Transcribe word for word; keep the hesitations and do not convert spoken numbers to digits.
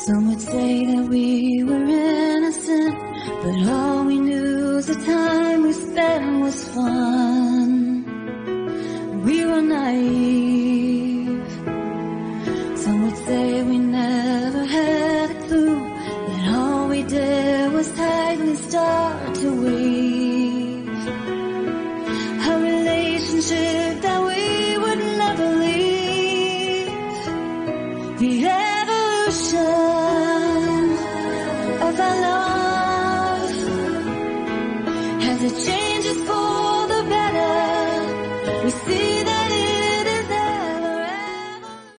Some would say that we were innocent, but all we knew is the time we spent was fun. We were naive. Some would say we never had a clue, that all we did was tightly start to weave a relationship that we would never leave. The evolution